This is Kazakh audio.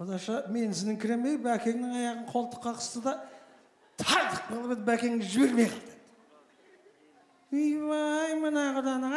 Құдаша мен сінің кіремей бәкеңнің аяғын қолтыққа қысты да тайдық болып еді бәкеңді жібермей қалды. Үйбай мына құданың